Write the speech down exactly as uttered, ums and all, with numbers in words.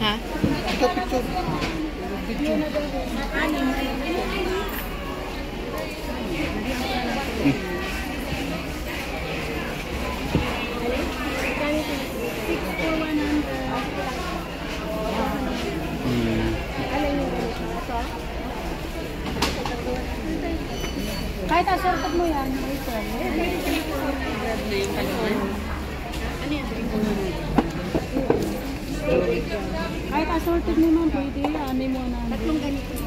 ha? Ito, picture. Picture. Kahit asorted mo yan, Rachel. Grab na yung kaluan. Ano yan? Kahit assorted mo naman, pwede. Ano mo na. Tatlong ganito.